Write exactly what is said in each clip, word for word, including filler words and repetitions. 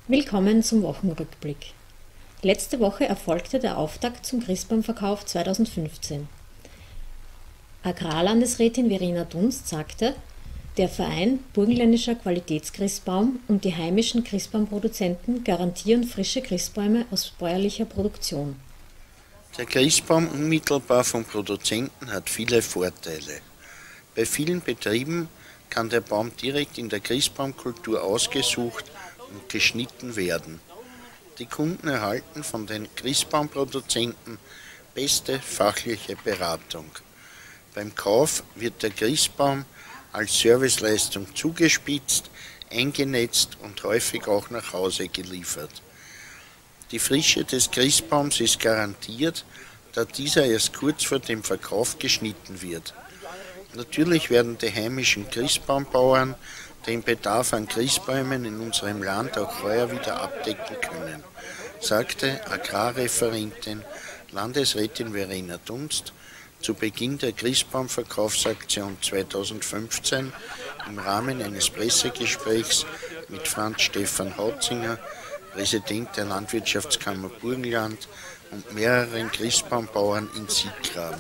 Willkommen zum Wochenrückblick. Letzte Woche erfolgte der Auftakt zum Christbaumverkauf zweitausendfünfzehn. Agrarlandesrätin Verena Dunst sagte, der Verein Burgenländischer Qualitätschristbaum und die heimischen Christbaumproduzenten garantieren frische Christbäume aus bäuerlicher Produktion. Der Christbaum unmittelbar vom Produzenten hat viele Vorteile. Bei vielen Betrieben kann der Baum direkt in der Christbaumkultur ausgesucht und geschnitten werden. Die Kunden erhalten von den Christbaumproduzenten beste fachliche Beratung. Beim Kauf wird der Christbaum als Serviceleistung zugespitzt, eingenetzt und häufig auch nach Hause geliefert. Die Frische des Christbaums ist garantiert, da dieser erst kurz vor dem Verkauf geschnitten wird. Natürlich werden die heimischen Christbaumbauern den Bedarf an Christbäumen in unserem Land auch heuer wieder abdecken können, sagte Agrarreferentin Landesrätin Verena Dunst zu Beginn der Christbaumverkaufsaktion zweitausendfünfzehn im Rahmen eines Pressegesprächs mit Franz Stefan Hautzinger, Präsident der Landwirtschaftskammer Burgenland und mehreren Christbaumbauern in Siegraben.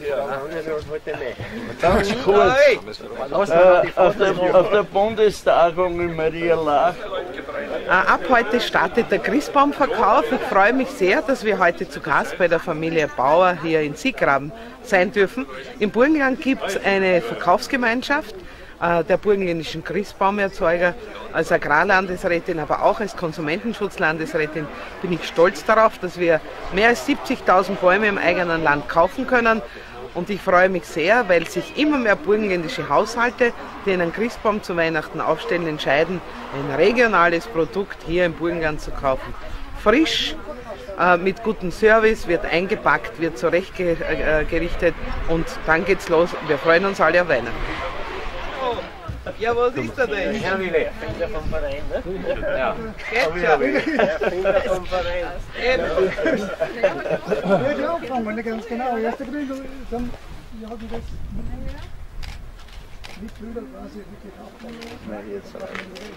Ganz kurz, äh, auf, der, auf der Bundestagung in Marialach. Ab heute startet der Christbaumverkauf. Ich freue mich sehr, dass wir heute zu Gast bei der Familie Bauer hier in Siegraben sein dürfen. Im Burgenland gibt es eine Verkaufsgemeinschaft der burgenländischen Christbaumerzeuger. Als Agrarlandesrätin, aber auch als Konsumentenschutzlandesrätin bin ich stolz darauf, dass wir mehr als siebzigtausend Bäume im eigenen Land kaufen können. Und ich freue mich sehr, weil sich immer mehr burgenländische Haushalte, die einen Christbaum zu Weihnachten aufstellen, entscheiden, ein regionales Produkt hier im Burgenland zu kaufen. Frisch, äh, mit gutem Service, wird eingepackt, wird zurechtgerichtet und dann geht's los. Wir freuen uns alle auf Weihnachten. Ja, was ist er denn? Herr Wille, Erfinder vom Verein, ne? Ja. Erfinder vom Verein. Ja, die Anfang, nicht ganz genau. Erste Brüder, dann, ja, die das mit Brüder quasi gekauft.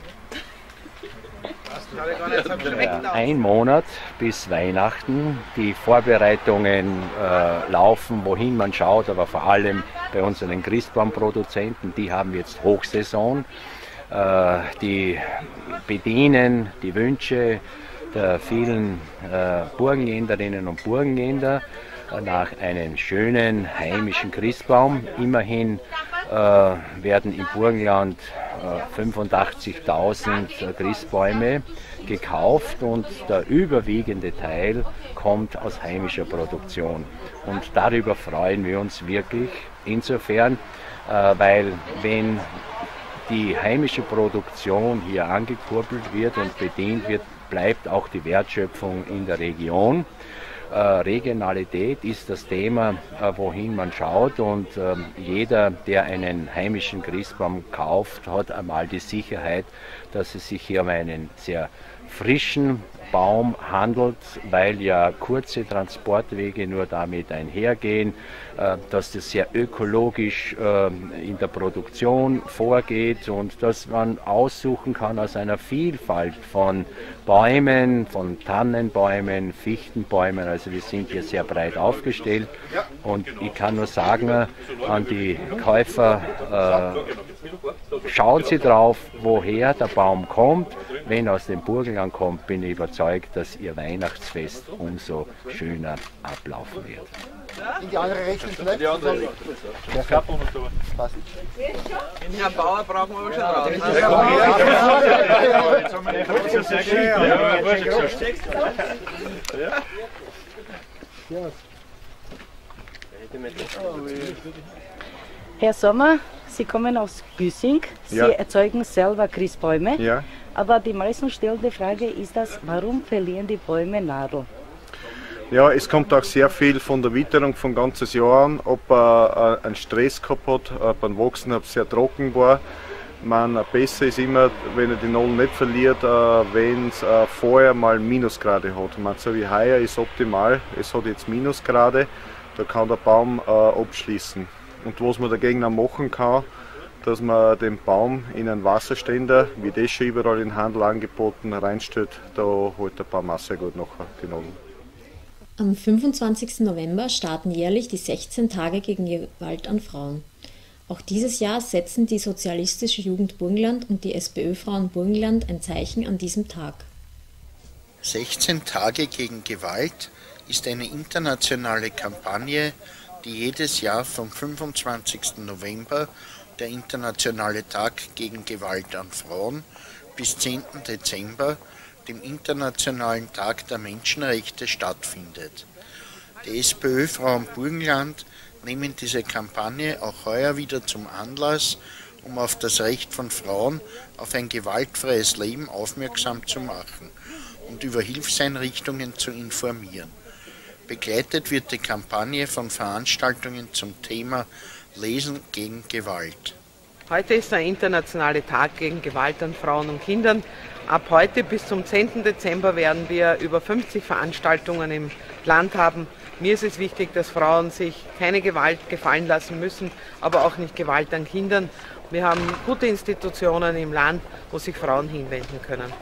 Ein Monat bis Weihnachten. Die Vorbereitungen äh, laufen, wohin man schaut, aber vor allem bei unseren Christbaumproduzenten, die haben jetzt Hochsaison. Äh, die bedienen die Wünsche der vielen äh, Burgenländerinnen und Burgenländer äh, nach einem schönen heimischen Christbaum. Immerhin äh, werden im Burgenland äh, fünfundachtzigtausend Christbäume gekauft und der überwiegende Teil kommt aus heimischer Produktion. Und darüber freuen wir uns wirklich insofern, äh, weil wenn die heimische Produktion hier angekurbelt wird und bedient wird, bleibt auch die Wertschöpfung in der Region. Äh, Regionalität ist das Thema, äh, wohin man schaut, und äh, jeder, der einen heimischen Christbaum kauft, hat einmal die Sicherheit, dass es sich hier um einen sehr frischen Baum handelt, weil ja kurze Transportwege nur damit einhergehen, äh, dass das sehr ökologisch äh, in der Produktion vorgeht und dass man aussuchen kann aus einer Vielfalt von Bäumen, von Tannenbäumen, Fichtenbäumen. Also wir sind hier sehr breit aufgestellt und ich kann nur sagen an die Käufer, äh, schauen Sie drauf, woher der Baum kommt. Wenn er aus dem Burgenland kommt, bin ich überzeugt, dass Ihr Weihnachtsfest umso schöner ablaufen wird. In die andere Richtung vielleicht? Die andere Richtung. Passt. Den Herrn Bauer brauchen wir schon raus. Jetzt haben wir nicht sehr geschickt. Herr Sommer, Sie kommen aus Güssing, Sie Ja. erzeugen selber Christbäume, Ja. aber die meisten stellen die Frage, ist das, warum verlieren die Bäume Nadel? Ja, es kommt auch sehr viel von der Witterung von ganzes Jahr an, ob er äh, einen Stress gehabt hat, äh, beim Wachsen ob es sehr trocken war. Man, besser ist immer, wenn er die Nadel nicht verliert, äh, wenn es äh, vorher mal Minusgrade hat. Man, so wie heuer ist optimal, es hat jetzt Minusgrade, da kann der Baum äh, abschließen. Und was man dagegen auch machen kann, dass man den Baum in einen Wasserständer, wie das schon überall in Handel angeboten, reinstellt. Da holt der Baum auch sehr gut nachher die Nadeln. Am fünfundzwanzigsten November starten jährlich die sechzehn Tage gegen Gewalt an Frauen. Auch dieses Jahr setzen die Sozialistische Jugend Burgenland und die SPÖ-Frauen Burgenland ein Zeichen an diesem Tag. sechzehn Tage gegen Gewalt ist eine internationale Kampagne, die jedes Jahr vom fünfundzwanzigsten November, der internationale Tag gegen Gewalt an Frauen, bis zehnten Dezember, dem Internationalen Tag der Menschenrechte, stattfindet. Die SPÖ-Frauen Burgenland nehmen diese Kampagne auch heuer wieder zum Anlass, um auf das Recht von Frauen auf ein gewaltfreies Leben aufmerksam zu machen und über Hilfseinrichtungen zu informieren. Begleitet wird die Kampagne von Veranstaltungen zum Thema Lesen gegen Gewalt. Heute ist der internationale Tag gegen Gewalt an Frauen und Kindern. Ab heute bis zum zehnten Dezember werden wir über fünfzig Veranstaltungen im Land haben. Mir ist es wichtig, dass Frauen sich keine Gewalt gefallen lassen müssen, aber auch nicht Gewalt an Kindern. Wir haben gute Institutionen im Land, wo sich Frauen hinwenden können.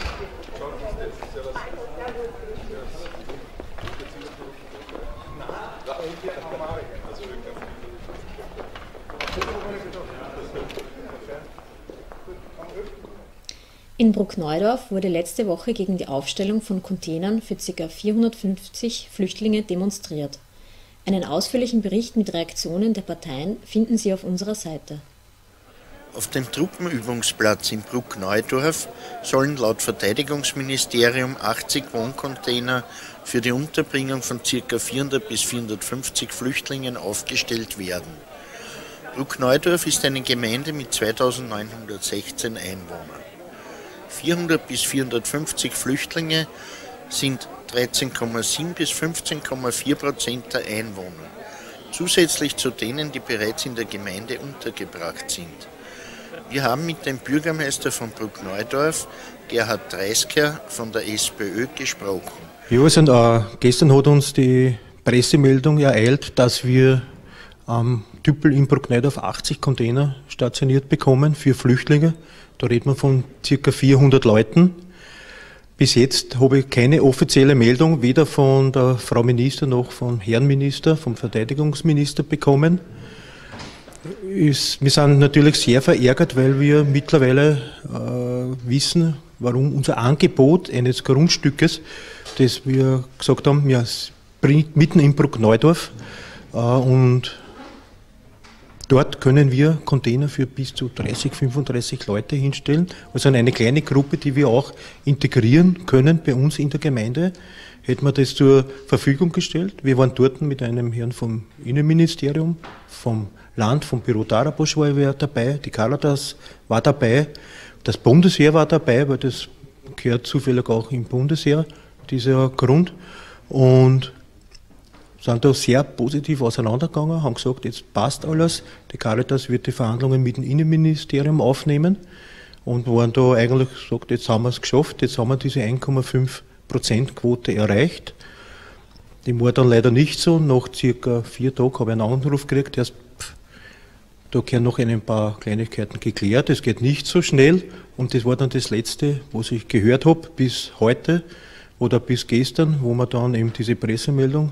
In Bruckneudorf wurde letzte Woche gegen die Aufstellung von Containern für ca. vierhundertfünfzig Flüchtlinge demonstriert. Einen ausführlichen Bericht mit Reaktionen der Parteien finden Sie auf unserer Seite. Auf dem Truppenübungsplatz in Bruckneudorf sollen laut Verteidigungsministerium achtzig Wohncontainer für die Unterbringung von ca. vierhundert bis vierhundertfünfzig Flüchtlingen aufgestellt werden. Bruckneudorf ist eine Gemeinde mit zweitausendneunhundertsechzehn Einwohnern. vierhundert bis vierhundertfünfzig Flüchtlinge sind dreizehn Komma sieben bis fünfzehn Komma vier Prozent der Einwohner, zusätzlich zu denen, die bereits in der Gemeinde untergebracht sind. Wir haben mit dem Bürgermeister von Bruckneudorf, Gerhard Dreisker von der SPÖ, gesprochen. Ja, also, äh, gestern hat uns die Pressemeldung ereilt, dass wir am Tüppel in Bruckneudorf achtzig Container stationiert bekommen für Flüchtlinge. Da redet man von ca. vierhundert Leuten. Bis jetzt habe ich keine offizielle Meldung, weder von der Frau Minister noch vom Herrn Minister, vom Verteidigungsminister bekommen. Ist, wir sind natürlich sehr verärgert, weil wir mittlerweile äh, wissen, warum unser Angebot eines Grundstückes, das wir gesagt haben, ja, mitten in Bruckneudorf, äh, und dort können wir Container für bis zu dreißig, fünfunddreißig Leute hinstellen. Also eine kleine Gruppe, die wir auch integrieren können bei uns in der Gemeinde. Hätten wir das zur Verfügung gestellt. Wir waren dort mit einem Herrn vom Innenministerium, vom Land, vom Büro Darabosch war wir dabei, die Caritas war dabei, das Bundesheer war dabei, weil das gehört zufällig auch im Bundesheer, dieser Grund. Und sind da sehr positiv auseinandergegangen, haben gesagt, jetzt passt alles. Die Caritas wird die Verhandlungen mit dem Innenministerium aufnehmen und waren da eigentlich gesagt, jetzt haben wir es geschafft, jetzt haben wir diese eins Komma fünf Prozent Quote erreicht. Die war dann leider nicht so. Nach circa vier Tagen habe ich einen Anruf gekriegt, erst, pff, da gehören noch ein paar Kleinigkeiten geklärt, es geht nicht so schnell und das war dann das Letzte, was ich gehört habe bis heute oder bis gestern, wo wir dann eben diese Pressemeldung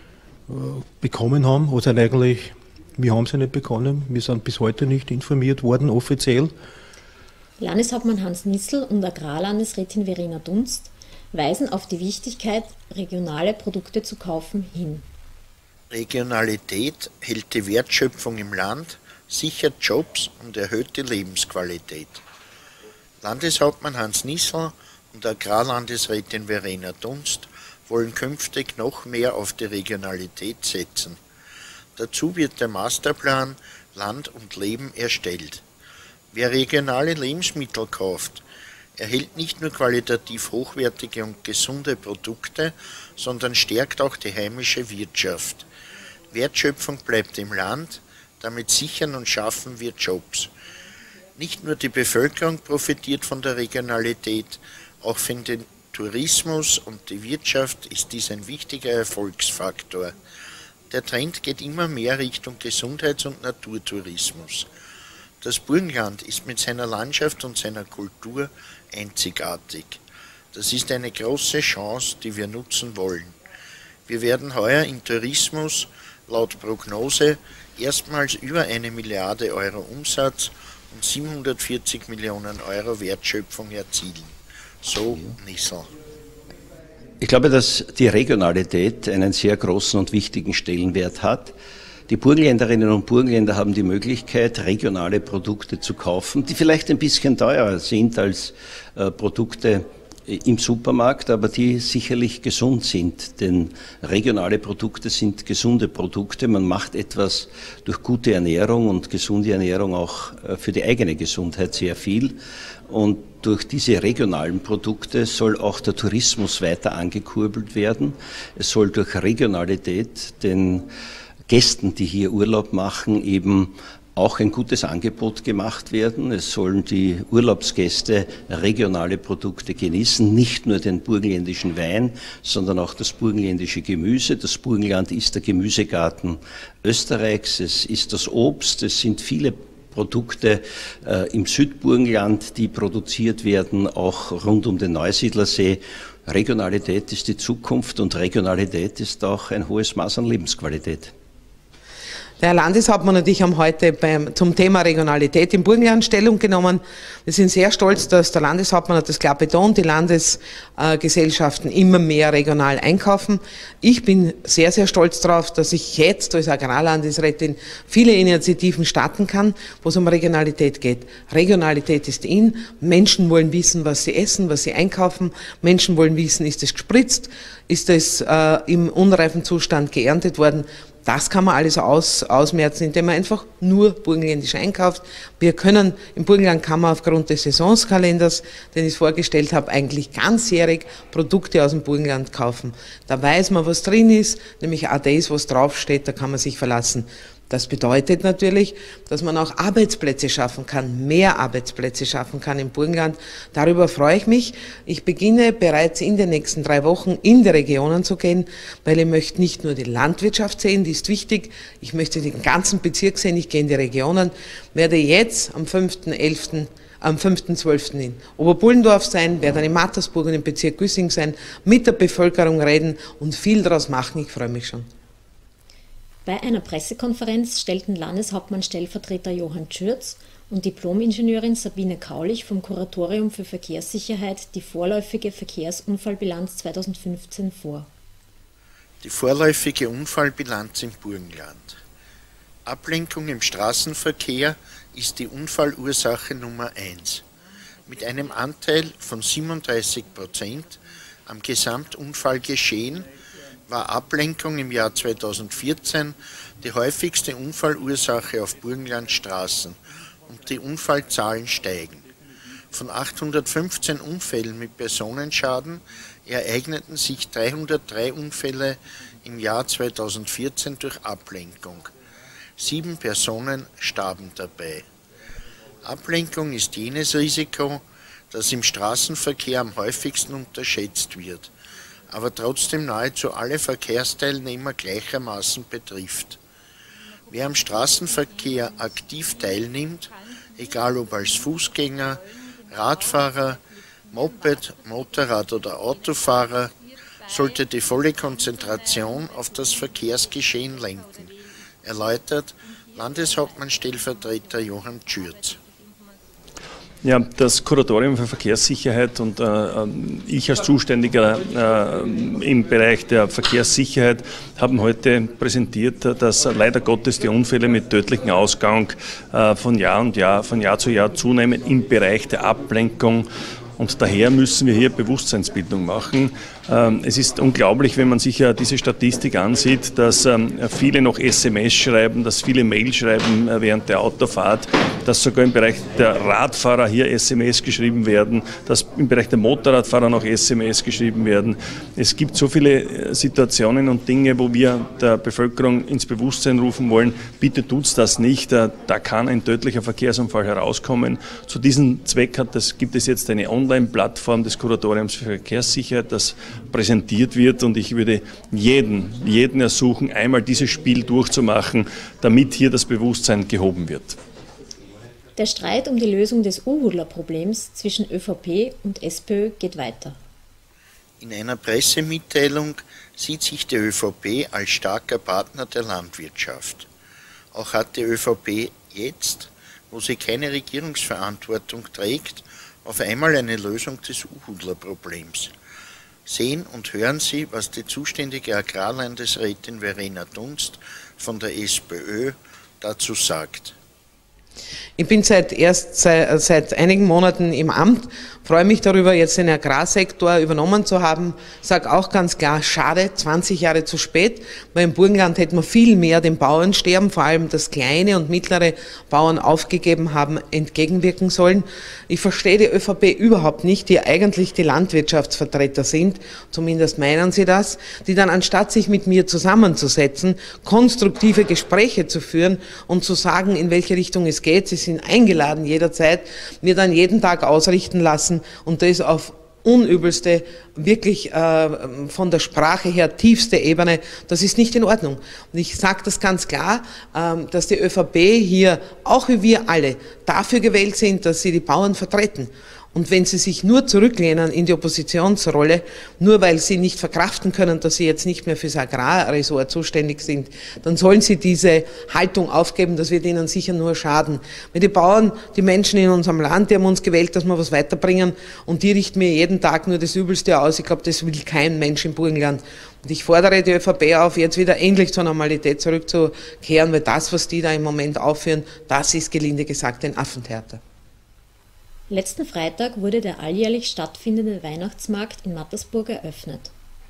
bekommen haben. Also eigentlich, wir haben sie nicht bekommen, wir sind bis heute nicht informiert worden, offiziell. Landeshauptmann Hans Nissl und Agrarlandesrätin Verena Dunst weisen auf die Wichtigkeit, regionale Produkte zu kaufen, hin. Regionalität hält die Wertschöpfung im Land, sichert Jobs und erhöht die Lebensqualität. Landeshauptmann Hans Nissl und Agrarlandesrätin Verena Dunst wollen künftig noch mehr auf die Regionalität setzen. Dazu wird der Masterplan Land und Leben erstellt. Wer regionale Lebensmittel kauft, erhält nicht nur qualitativ hochwertige und gesunde Produkte, sondern stärkt auch die heimische Wirtschaft. Wertschöpfung bleibt im Land, damit sichern und schaffen wir Jobs. Nicht nur die Bevölkerung profitiert von der Regionalität, auch für den Tourismus und die Wirtschaft ist dies ein wichtiger Erfolgsfaktor. Der Trend geht immer mehr Richtung Gesundheits- und Naturtourismus. Das Burgenland ist mit seiner Landschaft und seiner Kultur einzigartig. Das ist eine große Chance, die wir nutzen wollen. Wir werden heuer im Tourismus laut Prognose erstmals über eine Milliarde Euro Umsatz und siebenhundertvierzig Millionen Euro Wertschöpfung erzielen. So Nissl. Ich glaube, dass die Regionalität einen sehr großen und wichtigen Stellenwert hat. Die Burgenländerinnen und Burgenländer haben die Möglichkeit, regionale Produkte zu kaufen, die vielleicht ein bisschen teurer sind als äh, Produkte im Supermarkt, aber die sicherlich gesund sind, denn regionale Produkte sind gesunde Produkte. Man macht etwas durch gute Ernährung und gesunde Ernährung auch für die eigene Gesundheit sehr viel. Und durch diese regionalen Produkte soll auch der Tourismus weiter angekurbelt werden. Es soll durch Regionalität den Gästen, die hier Urlaub machen, eben auch ein gutes Angebot gemacht werden. Es sollen die Urlaubsgäste regionale Produkte genießen, nicht nur den burgenländischen Wein, sondern auch das burgenländische Gemüse. Das Burgenland ist der Gemüsegarten Österreichs, es ist das Obst, es sind viele Produkte äh, im Südburgenland, die produziert werden, auch rund um den Neusiedlersee. Regionalität ist die Zukunft und Regionalität ist auch ein hohes Maß an Lebensqualität. Der Herr Landeshauptmann und ich haben heute beim, zum Thema Regionalität im Burgenland Stellung genommen. Wir sind sehr stolz, dass der Landeshauptmann hat das klar betont, die Landesgesellschaften immer mehr regional einkaufen. Ich bin sehr, sehr stolz darauf, dass ich jetzt als Agrarlandesrätin viele Initiativen starten kann, wo es um Regionalität geht. Regionalität ist in. Menschen wollen wissen, was sie essen, was sie einkaufen. Menschen wollen wissen, ist es gespritzt, ist es äh, im unreifen Zustand geerntet worden. Das kann man alles aus, ausmerzen, indem man einfach nur burgenländisch einkauft. Wir können, im Burgenland kann man aufgrund des Saisonskalenders, den ich vorgestellt habe, eigentlich ganzjährig Produkte aus dem Burgenland kaufen. Da weiß man, was drin ist, nämlich auch das, was draufsteht, da kann man sich verlassen. Das bedeutet natürlich, dass man auch Arbeitsplätze schaffen kann, mehr Arbeitsplätze schaffen kann im Burgenland. Darüber freue ich mich. Ich beginne bereits in den nächsten drei Wochen in die Regionen zu gehen, weil ich möchte nicht nur die Landwirtschaft sehen, die ist wichtig. Ich möchte den ganzen Bezirk sehen, ich gehe in die Regionen, werde jetzt am fünften elften am fünften zwölften in Oberbullendorf sein, werde dann in Mattersburg und im Bezirk Güssing sein, mit der Bevölkerung reden und viel daraus machen. Ich freue mich schon. Bei einer Pressekonferenz stellten Landeshauptmann-Stellvertreter Johann Schürz und Diplom-Ingenieurin Sabine Kaulich vom Kuratorium für Verkehrssicherheit die vorläufige Verkehrsunfallbilanz zweitausendfünfzehn vor. Die vorläufige Unfallbilanz im Burgenland. Ablenkung im Straßenverkehr ist die Unfallursache Nummer eins. Mit einem Anteil von siebenunddreißig Prozent am Gesamtunfallgeschehen war Ablenkung im Jahr zweitausendvierzehn die häufigste Unfallursache auf Burgenlandstraßen und die Unfallzahlen steigen. Von achthundertfünfzehn Unfällen mit Personenschaden ereigneten sich dreihundertdrei Unfälle im Jahr zweitausendvierzehn durch Ablenkung. Sieben Personen starben dabei. Ablenkung ist jenes Risiko, das im Straßenverkehr am häufigsten unterschätzt wird, aber trotzdem nahezu alle Verkehrsteilnehmer gleichermaßen betrifft. Wer am Straßenverkehr aktiv teilnimmt, egal ob als Fußgänger, Radfahrer, Moped, Motorrad oder Autofahrer, sollte die volle Konzentration auf das Verkehrsgeschehen lenken, erläutert Landeshauptmann-Stellvertreter Johann Schürz. Ja, das Kuratorium für Verkehrssicherheit und äh, ich als Zuständiger äh, im Bereich der Verkehrssicherheit haben heute präsentiert, dass leider Gottes die Unfälle mit tödlichem Ausgang äh, von Jahr und Jahr, von Jahr zu Jahr zunehmen im Bereich der Ablenkung. Und daher müssen wir hier Bewusstseinsbildung machen. Es ist unglaublich, wenn man sich ja diese Statistik ansieht, dass viele noch S M S schreiben, dass viele Mail schreiben während der Autofahrt, dass sogar im Bereich der Radfahrer hier S M S geschrieben werden, dass im Bereich der Motorradfahrer noch S M S geschrieben werden. Es gibt so viele Situationen und Dinge, wo wir der Bevölkerung ins Bewusstsein rufen wollen, bitte tut's das nicht, da kann ein tödlicher Verkehrsunfall herauskommen. Zu diesem Zweck hat das, gibt es jetzt eine Online-Plattform des Kuratoriums für Verkehrssicherheit, das präsentiert wird, und ich würde jeden, jeden ersuchen, einmal dieses Spiel durchzumachen, damit hier das Bewusstsein gehoben wird. Der Streit um die Lösung des Urhudler-Problems zwischen ÖVP und SPÖ geht weiter. In einer Pressemitteilung sieht sich die ÖVP als starker Partner der Landwirtschaft. Auch hat die ÖVP jetzt, wo sie keine Regierungsverantwortung trägt, auf einmal eine Lösung des Urhudler-Problems. Sehen und hören Sie, was die zuständige Agrarlandesrätin Verena Dunst von der SPÖ dazu sagt. Ich bin seit erst seit, seit einigen Monaten im Amt, freue mich darüber, jetzt den Agrarsektor übernommen zu haben. Sage auch ganz klar, schade, zwanzig Jahre zu spät, weil im Burgenland hätte man viel mehr dem Bauernsterben, vor allem das kleine und mittlere Bauern aufgegeben haben, entgegenwirken sollen. Ich verstehe die ÖVP überhaupt nicht, die eigentlich die Landwirtschaftsvertreter sind, zumindest meinen sie das, die dann anstatt sich mit mir zusammenzusetzen, konstruktive Gespräche zu führen und zu sagen, in welche Richtung es geht. Sie sind eingeladen jederzeit, mir dann jeden Tag ausrichten lassen und das auf unübelste, wirklich äh, von der Sprache her tiefste Ebene, das ist nicht in Ordnung. Und ich sage das ganz klar, äh, dass die ÖVP hier, auch wie wir alle, dafür gewählt sind, dass sie die Bauern vertreten. Und wenn sie sich nur zurücklehnen in die Oppositionsrolle, nur weil sie nicht verkraften können, dass sie jetzt nicht mehr fürs Agrarressort zuständig sind, dann sollen sie diese Haltung aufgeben, das wird ihnen sicher nur schaden. Weil die Bauern, die Menschen in unserem Land, die haben uns gewählt, dass wir was weiterbringen und die richten mir jeden Tag nur das Übelste aus. Ich glaube, das will kein Mensch im Burgenland. Und ich fordere die ÖVP auf, jetzt wieder endlich zur Normalität zurückzukehren, weil das, was die da im Moment aufführen, das ist gelinde gesagt ein Affentheater. Letzten Freitag wurde der alljährlich stattfindende Weihnachtsmarkt in Mattersburg eröffnet.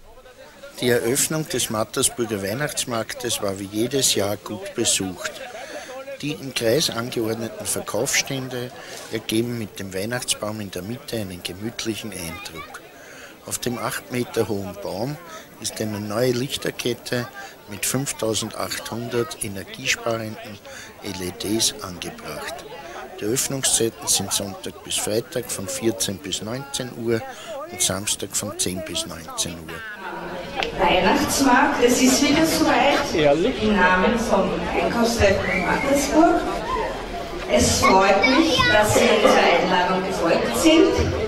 Die Eröffnung des Mattersburger Weihnachtsmarktes war wie jedes Jahr gut besucht. Die im Kreis angeordneten Verkaufsstände ergeben mit dem Weihnachtsbaum in der Mitte einen gemütlichen Eindruck. Auf dem acht Meter hohen Baum ist eine neue Lichterkette mit fünftausendachthundert energiesparenden L E Ds angebracht. Die Öffnungszeiten sind Sonntag bis Freitag von vierzehn bis neunzehn Uhr und Samstag von zehn bis neunzehn Uhr. Weihnachtsmarkt, es ist wieder soweit. Ehrlich? Im Namen vom Einkaufszentrum Mattersburg. Es freut mich, dass Sie dieser Einladung gefolgt sind.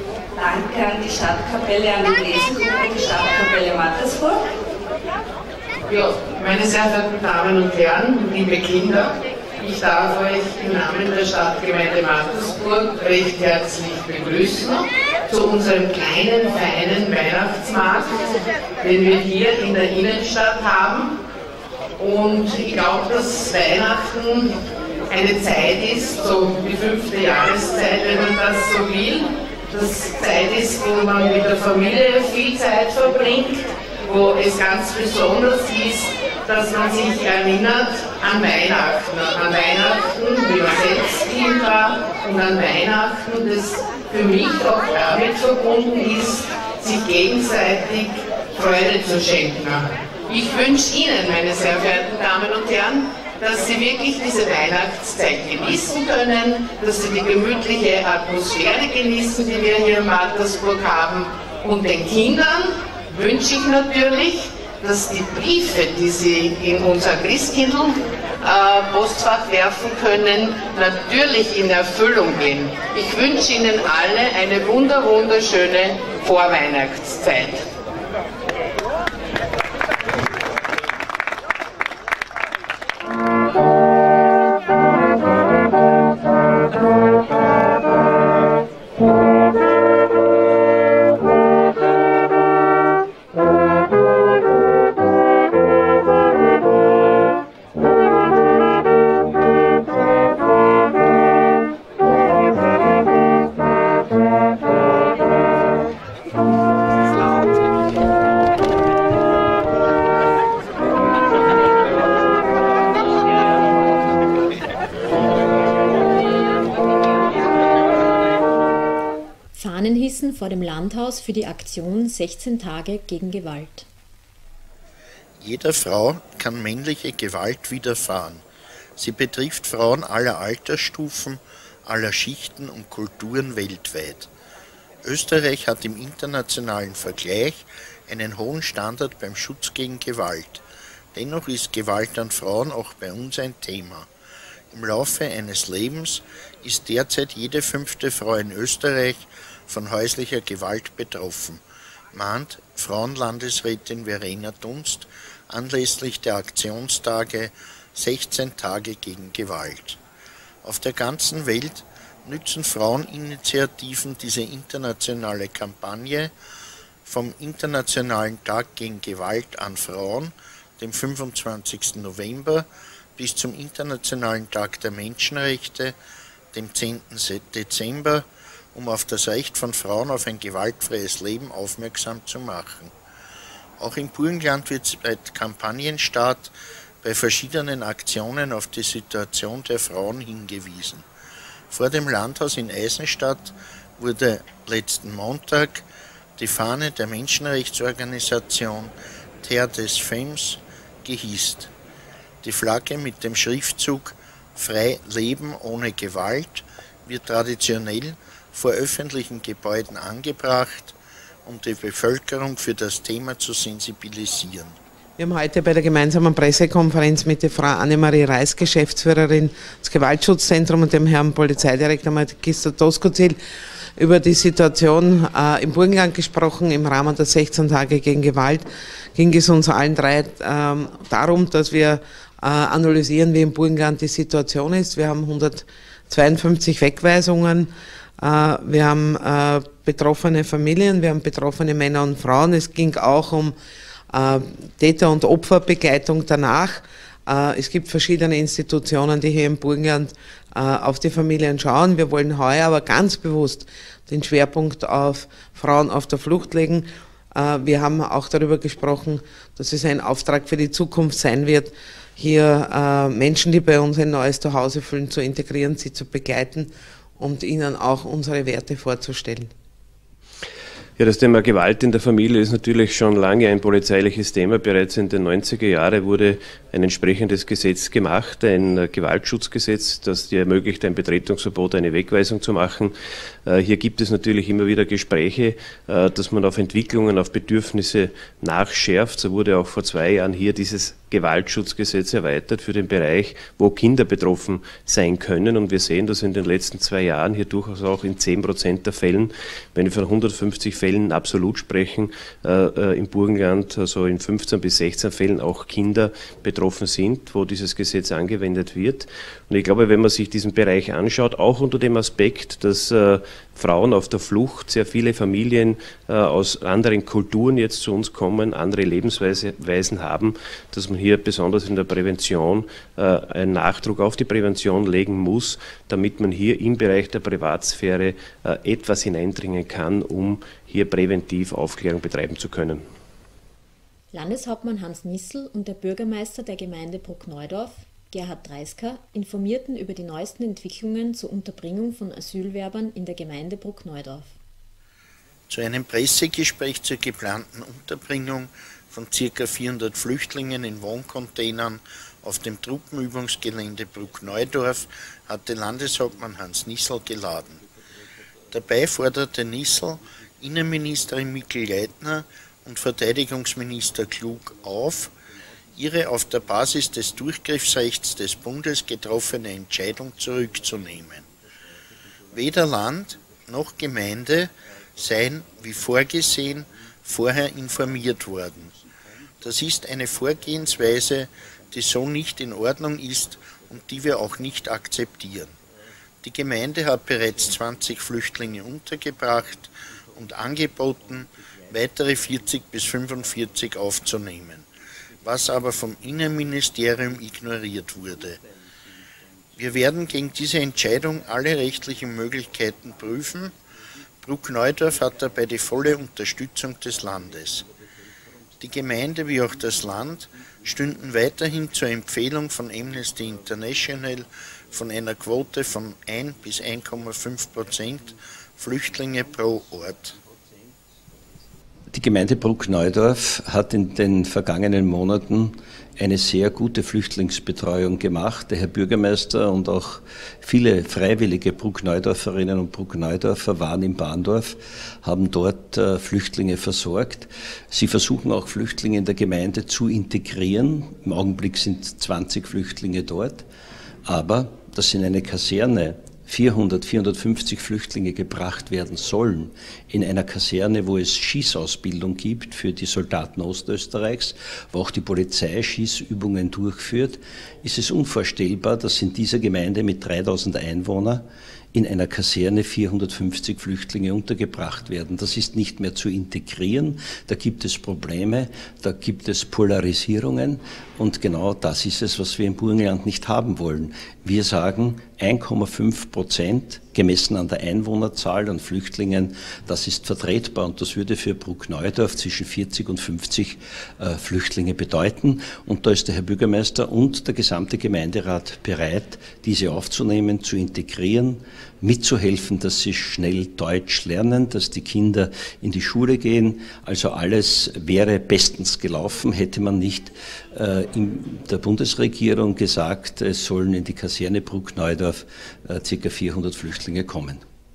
Danke an die Stadtkapelle, an die Lesegruppe und die Stadtkapelle Mattersburg. Ja, meine sehr verehrten Damen und Herren, liebe Kinder, ich darf euch im Namen der Stadtgemeinde Mattersburg recht herzlich begrüßen zu unserem kleinen, feinen Weihnachtsmarkt, den wir hier in der Innenstadt haben. Und ich glaube, dass Weihnachten eine Zeit ist, so die fünfte Jahreszeit, wenn man das so will, dass Zeit ist, wo man mit der Familie viel Zeit verbringt, wo es ganz besonders ist, dass man sich erinnert an Weihnachten, an Weihnachten, wie man selbst Kind war, und an Weihnachten, das für mich auch damit verbunden ist, sich gegenseitig Freude zu schenken. Ich wünsche Ihnen, meine sehr verehrten Damen und Herren, dass Sie wirklich diese Weihnachtszeit genießen können, dass Sie die gemütliche Atmosphäre genießen, die wir hier in Mattersburg haben. Und den Kindern wünsche ich natürlich, dass die Briefe, die Sie in unser Christkindl-Postfach äh, werfen können, natürlich in Erfüllung gehen. Ich wünsche Ihnen alle eine wunder, wunderschöne Vorweihnachtszeit. Vor dem Landhaus für die Aktion sechzehn Tage gegen Gewalt. Jeder Frau kann männliche Gewalt widerfahren. Sie betrifft Frauen aller Altersstufen, aller Schichten und Kulturen weltweit. Österreich hat im internationalen Vergleich einen hohen Standard beim Schutz gegen Gewalt. Dennoch ist Gewalt an Frauen auch bei uns ein Thema. Im Laufe eines Lebens ist derzeit jede fünfte Frau in Österreich von häuslicher Gewalt betroffen, mahnt Frauenlandesrätin Verena Dunst anlässlich der Aktionstage sechzehn Tage gegen Gewalt. Auf der ganzen Welt nützen Fraueninitiativen diese internationale Kampagne vom Internationalen Tag gegen Gewalt an Frauen, dem fünfundzwanzigsten November, bis zum Internationalen Tag der Menschenrechte, dem zehnten Dezember, um auf das Recht von Frauen auf ein gewaltfreies Leben aufmerksam zu machen. Auch im Burgenland wird seit Kampagnenstart bei verschiedenen Aktionen auf die Situation der Frauen hingewiesen. Vor dem Landhaus in Eisenstadt wurde letzten Montag die Fahne der Menschenrechtsorganisation Terre des Femmes gehisst. Die Flagge mit dem Schriftzug Frei Leben ohne Gewalt wird traditionell vor öffentlichen Gebäuden angebracht, um die Bevölkerung für das Thema zu sensibilisieren. Wir haben heute bei der gemeinsamen Pressekonferenz mit der Frau Annemarie Reis, Geschäftsführerin des Gewaltschutzzentrums, und dem Herrn Polizeidirektor Magister Doskozil über die Situation äh, im Burgenland gesprochen. Im Rahmen der sechzehn Tage gegen Gewalt ging es uns allen drei äh, darum, dass wir äh, analysieren, wie im Burgenland die Situation ist. Wir haben hundertzweiundfünfzig Wegweisungen, äh, wir haben äh, betroffene Familien, wir haben betroffene Männer und Frauen. Es ging auch um äh, Täter- und Opferbegleitung danach. Äh, es gibt verschiedene Institutionen, die hier im Burgenland äh, auf die Familien schauen. Wir wollen heuer aber ganz bewusst den Schwerpunkt auf Frauen auf der Flucht legen. Äh, wir haben auch darüber gesprochen, dass es ein Auftrag für die Zukunft sein wird, hier äh, Menschen, die bei uns ein neues Zuhause fühlen, zu integrieren, sie zu begleiten und ihnen auch unsere Werte vorzustellen. Ja, das Thema Gewalt in der Familie ist natürlich schon lange ein polizeiliches Thema. Bereits in den neunziger Jahren wurde ein entsprechendes Gesetz gemacht, ein Gewaltschutzgesetz, das dir ermöglicht, ein Betretungsverbot, eine Wegweisung zu machen. Hier gibt es natürlich immer wieder Gespräche, dass man auf Entwicklungen, auf Bedürfnisse nachschärft. So wurde auch vor zwei Jahren hier dieses Gewaltschutzgesetz erweitert für den Bereich, wo Kinder betroffen sein können. Und wir sehen, dass in den letzten zwei Jahren hier durchaus auch in zehn Prozent der Fällen, wenn wir von hundertfünfzig Fällen absolut sprechen, äh, im Burgenland, also in fünfzehn bis sechzehn Fällen auch Kinder betroffen sind, wo dieses Gesetz angewendet wird. Und ich glaube, wenn man sich diesen Bereich anschaut, auch unter dem Aspekt, dass äh, Frauen auf der Flucht, sehr viele Familien äh, aus anderen Kulturen jetzt zu uns kommen, andere Lebensweisen haben, dass man hier besonders in der Prävention äh, einen Nachdruck auf die Prävention legen muss, damit man hier im Bereich der Privatsphäre äh, etwas hineindringen kann, um hier präventiv Aufklärung betreiben zu können. Landeshauptmann Hans Nissl und der Bürgermeister der Gemeinde Bruckneudorf, Gerhard Dreisker, informierten über die neuesten Entwicklungen zur Unterbringung von Asylwerbern in der Gemeinde Bruckneudorf. Zu einem Pressegespräch zur geplanten Unterbringung von ca. vierhundert Flüchtlingen in Wohncontainern auf dem Truppenübungsgelände Bruckneudorf hatte Landeshauptmann Hans Nissl geladen. Dabei forderte Nissl Innenministerin Mikl-Leitner und Verteidigungsminister Klug auf, ihre auf der Basis des Durchgriffsrechts des Bundes getroffene Entscheidung zurückzunehmen. Weder Land noch Gemeinde seien, wie vorgesehen, vorher informiert worden. Das ist eine Vorgehensweise, die so nicht in Ordnung ist und die wir auch nicht akzeptieren. Die Gemeinde hat bereits zwanzig Flüchtlinge untergebracht und angeboten, weitere vierzig bis fünfundvierzig aufzunehmen, was aber vom Innenministerium ignoriert wurde. Wir werden gegen diese Entscheidung alle rechtlichen Möglichkeiten prüfen. Bruckneudorf hat dabei die volle Unterstützung des Landes. Die Gemeinde wie auch das Land stünden weiterhin zur Empfehlung von Amnesty International von einer Quote von ein bis ein Komma fünf Prozent Flüchtlinge pro Ort. Die Gemeinde Bruckneudorf hat in den vergangenen Monaten eine sehr gute Flüchtlingsbetreuung gemacht. Der Herr Bürgermeister und auch viele freiwillige Bruckneudorferinnen und Bruckneudorfer waren in Bahndorf, haben dort äh, Flüchtlinge versorgt. Sie versuchen auch Flüchtlinge in der Gemeinde zu integrieren. Im Augenblick sind zwanzig Flüchtlinge dort. Aber dass in eine Kaserne vierhundert, vierhundertfünfzig Flüchtlinge gebracht werden sollen, in einer Kaserne, wo es Schießausbildung gibt für die Soldaten Ostösterreichs, wo auch die Polizei Schießübungen durchführt, ist es unvorstellbar, dass in dieser Gemeinde mit dreitausend Einwohnern in einer Kaserne vierhundertfünfzig Flüchtlinge untergebracht werden. Das ist nicht mehr zu integrieren, da gibt es Probleme, da gibt es Polarisierungen und genau das ist es, was wir im Burgenland nicht haben wollen. Wir sagen, eins Komma fünf Prozent gemessen an der Einwohnerzahl an Flüchtlingen, das ist vertretbar und das würde für Bruckneudorf zwischen vierzig und fünfzig äh, Flüchtlinge bedeuten. Und da ist der Herr Bürgermeister und der gesamte Gemeinderat bereit, diese aufzunehmen, zu integrieren, mitzuhelfen, dass sie schnell Deutsch lernen, dass die Kinder in die Schule gehen. Also alles wäre bestens gelaufen, hätte man nicht äh, in der Bundesregierung gesagt, es sollen in die Kaserne Bruckneudorf äh, ca. vierhundert Flüchtlinge kommen.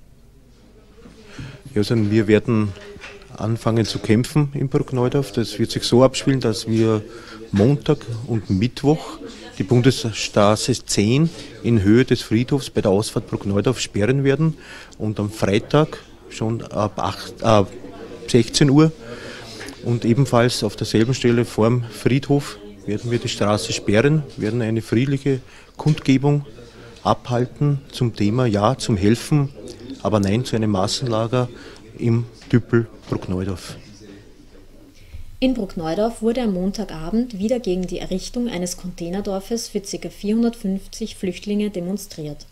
Ja, also wir werden anfangen zu kämpfen in Bruckneudorf. Das wird sich so abspielen, dass wir Montag und Mittwoch die Bundesstraße zehn in Höhe des Friedhofs bei der Ausfahrt Bruckneudorf sperren werden und am Freitag schon ab acht, äh, sechzehn Uhr und ebenfalls auf derselben Stelle vorm Friedhof werden wir die Straße sperren, werden eine friedliche Kundgebung abhalten zum Thema Ja zum Helfen, aber Nein zu einem Massenlager im Tüppel Bruckneudorf. In Bruckneudorf wurde am Montagabend wieder gegen die Errichtung eines Containerdorfes für ca. vierhundertfünfzig Flüchtlinge demonstriert.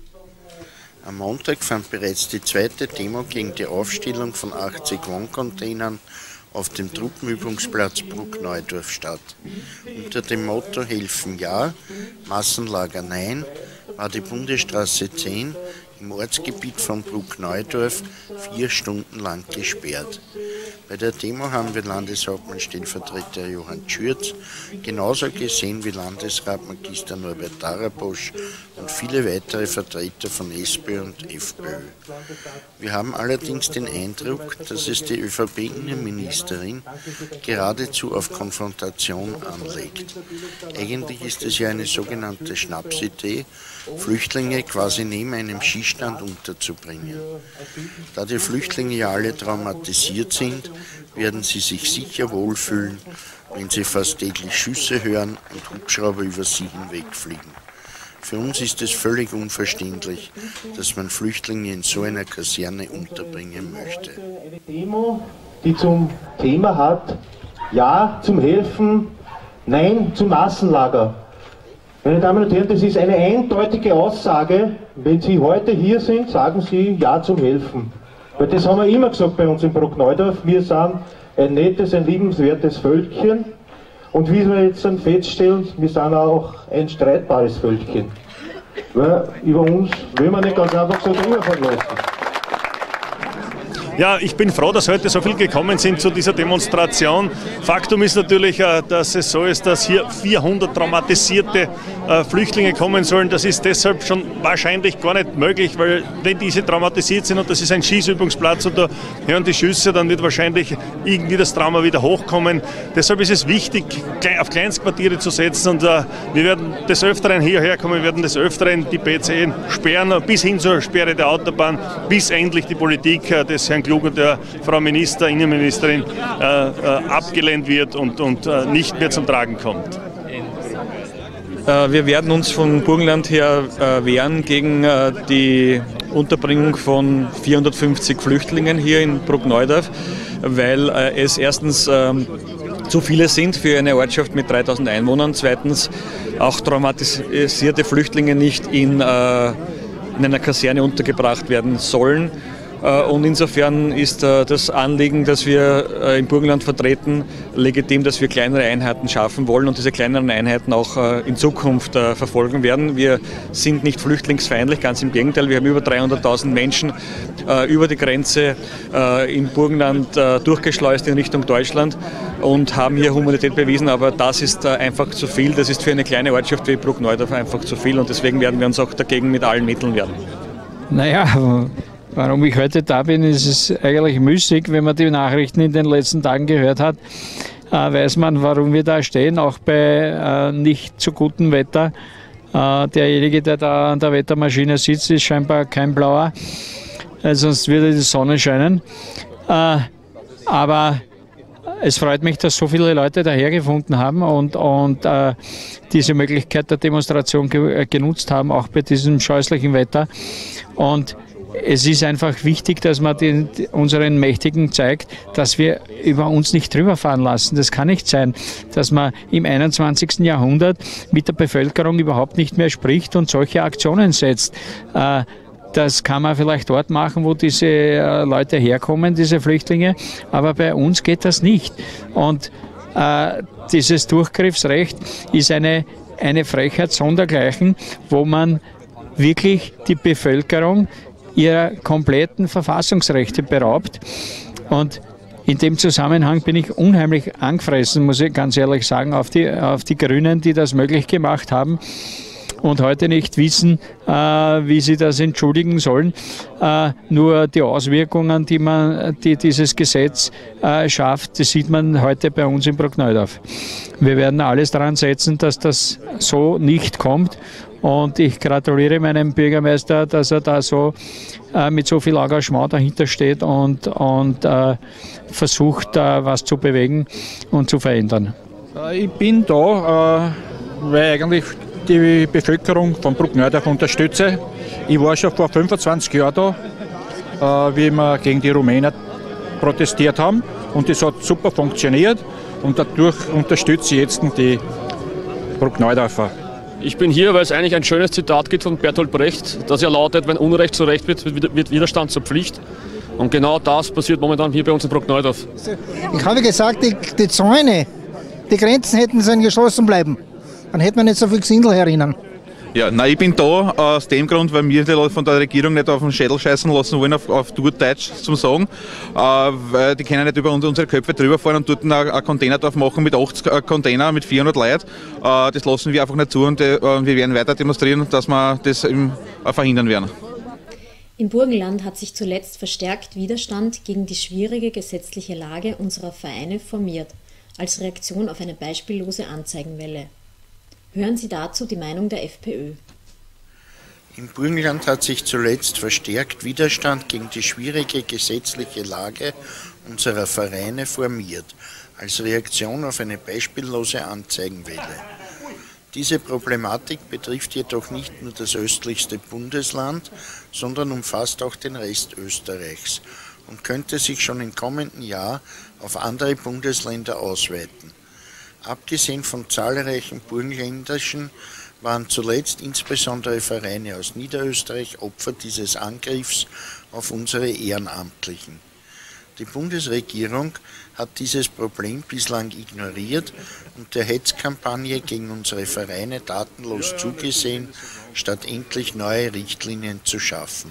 Am Montag fand bereits die zweite Demo gegen die Aufstellung von achtzig Wohncontainern auf dem Truppenübungsplatz Bruckneudorf statt. Unter dem Motto Helfen ja, Massenlager nein, war die Bundesstraße zehn im Ortsgebiet von Bruckneudorf vier Stunden lang gesperrt. Bei der Demo haben wir Landeshauptmann-Stellvertreter Johann Schürz genauso gesehen wie Landesrat Magister Norbert Darabosch und viele weitere Vertreter von S P Ö und F Pö. Wir haben allerdings den Eindruck, dass es die ÖVP-Innenministerin geradezu auf Konfrontation anlegt. Eigentlich ist es ja eine sogenannte Schnapsidee, Flüchtlinge quasi neben einem Schießstand unterzubringen. Da die Flüchtlinge ja alle traumatisiert sind, werden sie sich sicher wohlfühlen, wenn sie fast täglich Schüsse hören und Hubschrauber über sie hinwegfliegen. Für uns ist es völlig unverständlich, dass man Flüchtlinge in so einer Kaserne unterbringen möchte. Eine Demo, die zum Thema hat, Ja zum Helfen, Nein zum Massenlager. Meine Damen und Herren, das ist eine eindeutige Aussage. Wenn Sie heute hier sind, sagen Sie Ja zum Helfen. Weil das haben wir immer gesagt bei uns in Bruckneudorf. Wir sind ein nettes, ein liebenswertes Völkchen. Und wie wir jetzt dann feststellen, wir sind auch ein streitbares Völkchen. Weil über uns will man nicht ganz einfach so drüber verlassen. Ja, ich bin froh, dass heute so viele gekommen sind zu dieser Demonstration. Faktum ist natürlich, dass es so ist, dass hier vierhundert traumatisierte Flüchtlinge kommen sollen. Das ist deshalb schon wahrscheinlich gar nicht möglich, weil wenn diese traumatisiert sind und das ist ein Schießübungsplatz und da hören die Schüsse, dann wird wahrscheinlich irgendwie das Trauma wieder hochkommen. Deshalb ist es wichtig, auf Kleinstquartiere zu setzen und wir werden des Öfteren hierher kommen, wir werden des Öfteren die B zehn sperren, bis hin zur Sperre der Autobahn, bis endlich die Politik des Herrn Klug und der Frau Minister, Innenministerin äh, äh, abgelehnt wird und, und äh, nicht mehr zum Tragen kommt. Äh, wir werden uns vom Burgenland her äh, wehren gegen äh, die Unterbringung von vierhundertfünfzig Flüchtlingen hier in Bruckneudorf, weil äh, es erstens äh, zu viele sind für eine Ortschaft mit dreitausend Einwohnern, zweitens auch traumatisierte Flüchtlinge nicht in, äh, in einer Kaserne untergebracht werden sollen. Und insofern ist das Anliegen, das wir im Burgenland vertreten, legitim, dass wir kleinere Einheiten schaffen wollen und diese kleineren Einheiten auch in Zukunft verfolgen werden. Wir sind nicht flüchtlingsfeindlich, ganz im Gegenteil. Wir haben über dreihunderttausend Menschen über die Grenze im Burgenland durchgeschleust in Richtung Deutschland und haben hier Humanität bewiesen. Aber das ist einfach zu viel. Das ist für eine kleine Ortschaft wie Bruckneudorf einfach zu viel und deswegen werden wir uns auch dagegen mit allen Mitteln wehren. Naja, warum ich heute da bin, ist es eigentlich müßig. Wenn man die Nachrichten in den letzten Tagen gehört hat, weiß man, warum wir da stehen, auch bei nicht so gutem Wetter. Äh, derjenige, der da an der Wettermaschine sitzt, ist scheinbar kein Blauer, äh, sonst würde die Sonne scheinen. Äh, aber es freut mich, dass so viele Leute dahergefunden haben und, und äh, diese Möglichkeit der Demonstration ge genutzt haben, auch bei diesem scheußlichen Wetter. Und es ist einfach wichtig, dass man den, unseren Mächtigen zeigt, dass wir über uns nicht drüber fahren lassen. Das kann nicht sein, dass man im einundzwanzigsten Jahrhundert mit der Bevölkerung überhaupt nicht mehr spricht und solche Aktionen setzt. Äh, Das kann man vielleicht dort machen, wo diese äh, Leute herkommen, diese Flüchtlinge, aber bei uns geht das nicht. Und äh, dieses Durchgriffsrecht ist eine, eine Frechheit sondergleichen, wo man wirklich die Bevölkerung ihrer kompletten Verfassungsrechte beraubt. Und in dem Zusammenhang bin ich unheimlich angefressen, muss ich ganz ehrlich sagen, auf die, auf die Grünen, die das möglich gemacht haben und heute nicht wissen, äh, wie sie das entschuldigen sollen. Äh, nur die Auswirkungen, die, man, die dieses Gesetz äh, schafft, das sieht man heute bei uns in Bruckneudorf. Wir werden alles daran setzen, dass das so nicht kommt. Und ich gratuliere meinem Bürgermeister, dass er da so äh, mit so viel Engagement dahinter steht und, und äh, versucht, äh, was zu bewegen und zu verändern. Ich bin da, äh, weil eigentlich die Bevölkerung von Bruckneudorf unterstütze. Ich war schon vor fünfundzwanzig Jahren da, äh, wie wir gegen die Rumänen protestiert haben, und das hat super funktioniert und dadurch unterstütze ich jetzt die Bruckneudorfer. Ich bin hier, weil es eigentlich ein schönes Zitat gibt von Bertolt Brecht, das ja lautet: Wenn Unrecht zu Recht wird, wird Widerstand zur Pflicht. Und genau das passiert momentan hier bei uns in Bruckneudorf. Ich habe gesagt, die, die Zäune, die Grenzen hätten sollen geschlossen bleiben. Dann hätte man nicht so viel Gesindel herinnen. Ja, nein, ich bin da aus dem Grund, weil wir die von der Regierung nicht auf den Schädel scheißen lassen wollen, auf, auf gut Deutsch zum Sagen. Äh, weil die können nicht über unsere Köpfe drüber fahren und dort einen Container drauf machen mit achtzig Container mit vierhundert Leuten. Äh, das lassen wir einfach nicht zu, und äh, wir werden weiter demonstrieren, dass wir das im, äh, verhindern werden. Im Burgenland hat sich zuletzt verstärkt Widerstand gegen die schwierige gesetzliche Lage unserer Vereine formiert, als Reaktion auf eine beispiellose Anzeigenwelle. Hören Sie dazu die Meinung der FPÖ. Im Burgenland hat sich zuletzt verstärkt Widerstand gegen die schwierige gesetzliche Lage unserer Vereine formiert, als Reaktion auf eine beispiellose Anzeigenwelle. Diese Problematik betrifft jedoch nicht nur das östlichste Bundesland, sondern umfasst auch den Rest Österreichs und könnte sich schon im kommenden Jahr auf andere Bundesländer ausweiten. Abgesehen von zahlreichen burgenländischen waren zuletzt insbesondere Vereine aus Niederösterreich Opfer dieses Angriffs auf unsere Ehrenamtlichen. Die Bundesregierung hat dieses Problem bislang ignoriert und der Hetzkampagne gegen unsere Vereine tatenlos zugesehen, statt endlich neue Richtlinien zu schaffen.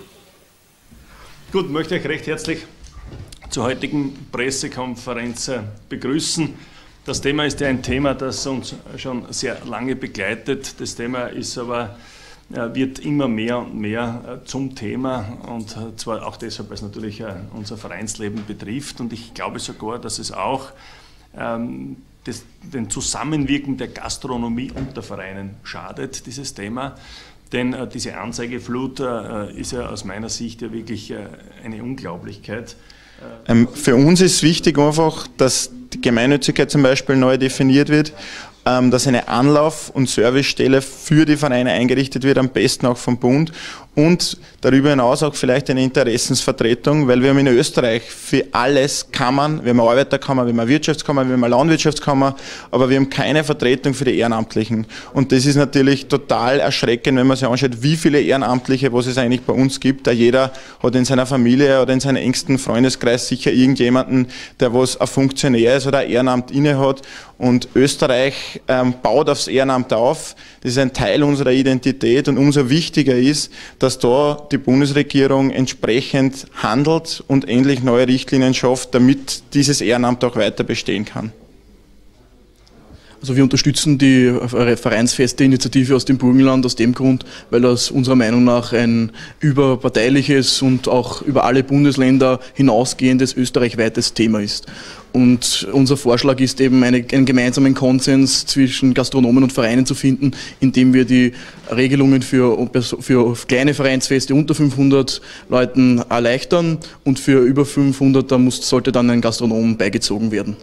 Gut, möchte ich recht herzlich zur heutigen Pressekonferenz begrüßen. Das Thema ist ja ein Thema, das uns schon sehr lange begleitet. Das Thema ist aber, wird immer mehr und mehr zum Thema, und zwar auch deshalb, weil es natürlich unser Vereinsleben betrifft. Und ich glaube sogar, dass es auch ähm, das, den Zusammenwirken der Gastronomie und der Vereinen schadet, dieses Thema. Denn äh, diese Anzeigeflut äh, ist ja aus meiner Sicht ja wirklich äh, eine Unglaublichkeit. Ähm, für uns ist wichtig einfach, dass die Gemeinnützigkeit zum Beispiel neu definiert wird, ähm, dass eine Anlauf- und Servicestelle für die Vereine eingerichtet wird, am besten auch vom Bund, und darüber hinaus auch vielleicht eine Interessensvertretung, weil wir haben in Österreich für alles Kammern, wir haben eine Arbeiterkammer, wir haben eine Wirtschaftskammer, wir haben eine Landwirtschaftskammer, aber wir haben keine Vertretung für die Ehrenamtlichen. Und das ist natürlich total erschreckend, wenn man sich anschaut, wie viele Ehrenamtliche, was es eigentlich bei uns gibt. Da jeder hat in seiner Familie oder in seinem engsten Freundeskreis sicher irgendjemanden, der was ein Funktionär ist oder ein Ehrenamt innehat. Und Österreich ähm, baut aufs Ehrenamt auf. Das ist ein Teil unserer Identität, und umso wichtiger ist, dass da die Bundesregierung entsprechend handelt und endlich neue Richtlinien schafft, damit dieses Ehrenamt auch weiter bestehen kann. Also wir unterstützen die vereinsfeste Initiative aus dem Burgenland aus dem Grund, weil das unserer Meinung nach ein überparteiliches und auch über alle Bundesländer hinausgehendes österreichweites Thema ist. Und unser Vorschlag ist eben, eine, einen gemeinsamen Konsens zwischen Gastronomen und Vereinen zu finden, indem wir die Regelungen für, für kleine Vereinsfeste unter fünfhundert Leuten erleichtern und für über fünfhundert, da muss, sollte dann ein Gastronom beigezogen werden.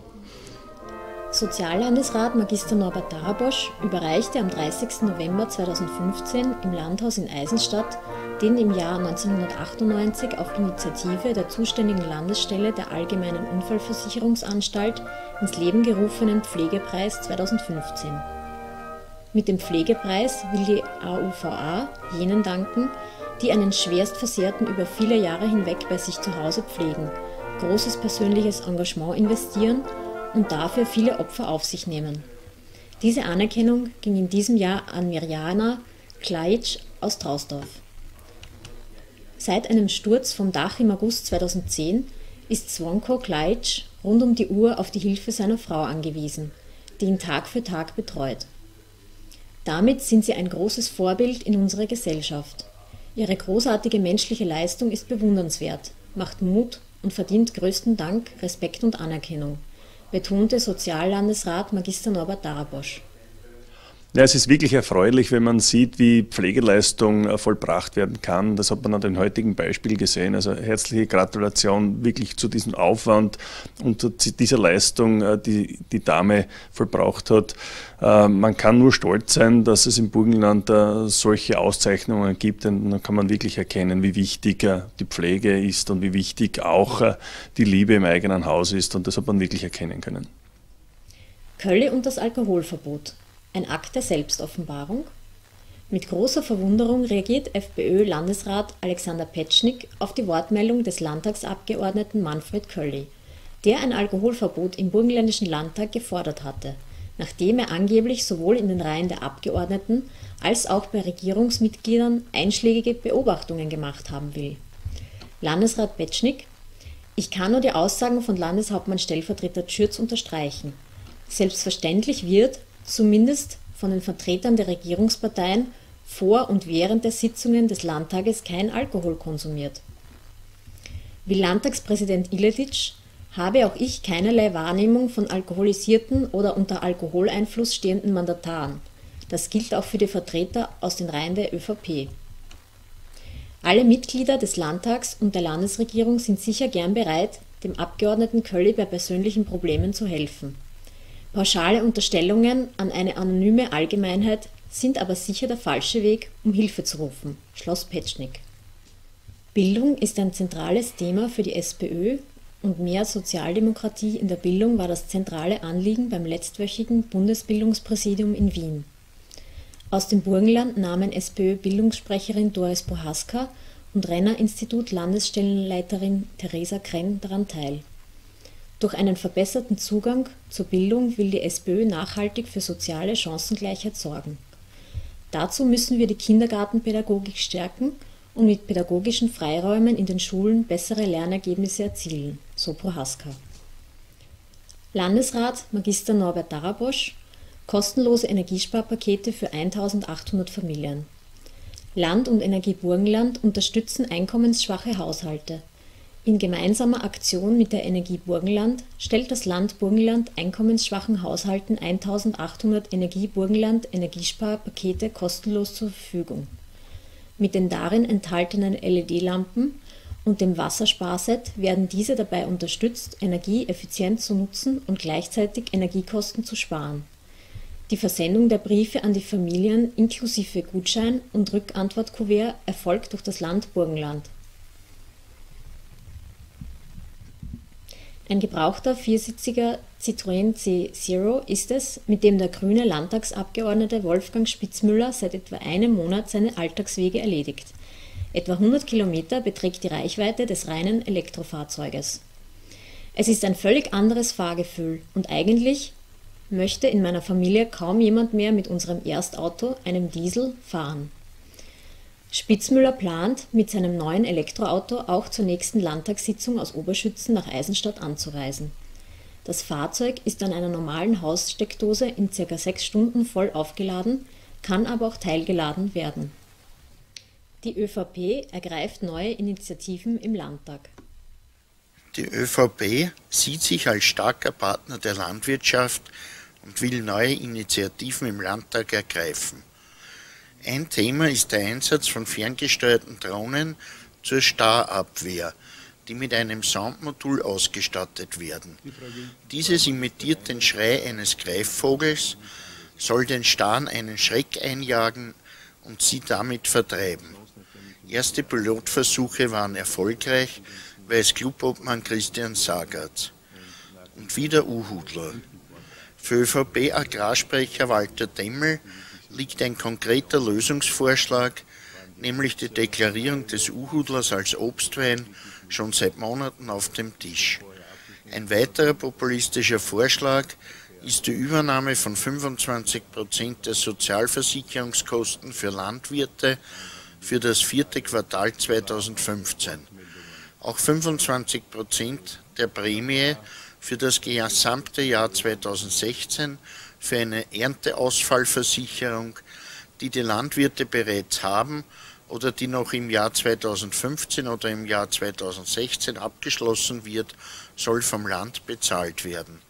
Soziallandesrat Magister Norbert Darabosch überreichte am dreißigsten November zweitausendfünfzehn im Landhaus in Eisenstadt den im Jahr neunzehnhundertachtundneunzig auf Initiative der zuständigen Landesstelle der Allgemeinen Unfallversicherungsanstalt ins Leben gerufenen Pflegepreis zweitausendfünfzehn. Mit dem Pflegepreis will die A U V A jenen danken, die einen Schwerstversehrten über viele Jahre hinweg bei sich zu Hause pflegen, großes persönliches Engagement investieren und dafür viele Opfer auf sich nehmen. Diese Anerkennung ging in diesem Jahr an Mirjana Klajic aus Trausdorf. Seit einem Sturz vom Dach im August zweitausendzehn ist Zvonko Klajic rund um die Uhr auf die Hilfe seiner Frau angewiesen, die ihn Tag für Tag betreut. Damit sind sie ein großes Vorbild in unserer Gesellschaft. Ihre großartige menschliche Leistung ist bewundernswert, macht Mut und verdient größten Dank, Respekt und Anerkennung, betonte Soziallandesrat Magister Norbert Darabosch. Ja, es ist wirklich erfreulich, wenn man sieht, wie Pflegeleistung vollbracht werden kann. Das hat man an dem heutigen Beispiel gesehen. Also herzliche Gratulation wirklich zu diesem Aufwand und zu dieser Leistung, die die Dame vollbracht hat. Man kann nur stolz sein, dass es im Burgenland solche Auszeichnungen gibt. Und dann kann man wirklich erkennen, wie wichtig die Pflege ist und wie wichtig auch die Liebe im eigenen Haus ist. Und das hat man wirklich erkennen können. Kölli und das Alkoholverbot. Ein Akt der Selbstoffenbarung? Mit großer Verwunderung reagiert FPÖ-Landesrat Alexander Petschnik auf die Wortmeldung des Landtagsabgeordneten Manfred Kölli, der ein Alkoholverbot im burgenländischen Landtag gefordert hatte, nachdem er angeblich sowohl in den Reihen der Abgeordneten als auch bei Regierungsmitgliedern einschlägige Beobachtungen gemacht haben will. Landesrat Petschnik: Ich kann nur die Aussagen von Landeshauptmann Stellvertreter Tschürz unterstreichen. Selbstverständlich wird, zumindest von den Vertretern der Regierungsparteien, vor und während der Sitzungen des Landtages kein Alkohol konsumiert. Wie Landtagspräsident Iledic habe auch ich keinerlei Wahrnehmung von alkoholisierten oder unter Alkoholeinfluss stehenden Mandataren. Das gilt auch für die Vertreter aus den Reihen der ÖVP. Alle Mitglieder des Landtags und der Landesregierung sind sicher gern bereit, dem Abgeordneten Kölli bei persönlichen Problemen zu helfen. Pauschale Unterstellungen an eine anonyme Allgemeinheit sind aber sicher der falsche Weg, um Hilfe zu rufen, schloss Petschnik. Bildung ist ein zentrales Thema für die SPÖ und mehr Sozialdemokratie in der Bildung war das zentrale Anliegen beim letztwöchigen Bundesbildungspräsidium in Wien. Aus dem Burgenland nahmen SPÖ-Bildungssprecherin Doris Prohaska und Renner-Institut-Landesstellenleiterin Theresa Krenn daran teil. Durch einen verbesserten Zugang zur Bildung will die SPÖ nachhaltig für soziale Chancengleichheit sorgen. Dazu müssen wir die Kindergartenpädagogik stärken und mit pädagogischen Freiräumen in den Schulen bessere Lernergebnisse erzielen, so Prohaska. Landesrat Magister Norbert Darabosch: Kostenlose Energiesparpakete für eintausendachthundert Familien. Land und Energie Burgenland unterstützen einkommensschwache Haushalte. In gemeinsamer Aktion mit der Energie Burgenland stellt das Land Burgenland einkommensschwachen Haushalten eintausendachthundert Energie Burgenland Energiesparpakete kostenlos zur Verfügung. Mit den darin enthaltenen L E D-Lampen und dem Wassersparset werden diese dabei unterstützt, Energie effizient zu nutzen und gleichzeitig Energiekosten zu sparen. Die Versendung der Briefe an die Familien inklusive Gutschein und Rückantwortkuvert erfolgt durch das Land Burgenland. Ein gebrauchter viersitziger Citroën C Zero ist es, mit dem der grüne Landtagsabgeordnete Wolfgang Spitzmüller seit etwa einem Monat seine Alltagswege erledigt. Etwa hundert Kilometer beträgt die Reichweite des reinen Elektrofahrzeuges. Es ist ein völlig anderes Fahrgefühl und eigentlich möchte in meiner Familie kaum jemand mehr mit unserem Erstauto, einem Diesel, fahren. Spitzmüller plant, mit seinem neuen Elektroauto auch zur nächsten Landtagssitzung aus Oberschützen nach Eisenstadt anzureisen. Das Fahrzeug ist an einer normalen Haussteckdose in ca. sechs Stunden voll aufgeladen, kann aber auch teilgeladen werden. Die ÖVP ergreift neue Initiativen im Landtag. Die ÖVP sieht sich als starker Partner der Landwirtschaft und will neue Initiativen im Landtag ergreifen. Ein Thema ist der Einsatz von ferngesteuerten Drohnen zur Starabwehr, die mit einem Soundmodul ausgestattet werden. Dieses imitiert den Schrei eines Greifvogels, soll den Staren einen Schreck einjagen und sie damit vertreiben. Erste Pilotversuche waren erfolgreich, weiß Clubobmann Christian Sagatz. Und wieder Uhudler. Für ÖVP-Agrarsprecher Walter Demmel liegt ein konkreter Lösungsvorschlag, nämlich die Deklarierung des Uhudlers als Obstwein, schon seit Monaten auf dem Tisch. Ein weiterer populistischer Vorschlag ist die Übernahme von fünfundzwanzig Prozent der Sozialversicherungskosten für Landwirte für das vierte Quartal zweitausendfünfzehn. Auch fünfundzwanzig Prozent der Prämie für das gesamte Jahr zweitausendsechzehn für eine Ernteausfallversicherung, die die Landwirte bereits haben oder die noch im Jahr zweitausendfünfzehn oder im Jahr zweitausendsechzehn abgeschlossen wird, soll vom Land bezahlt werden.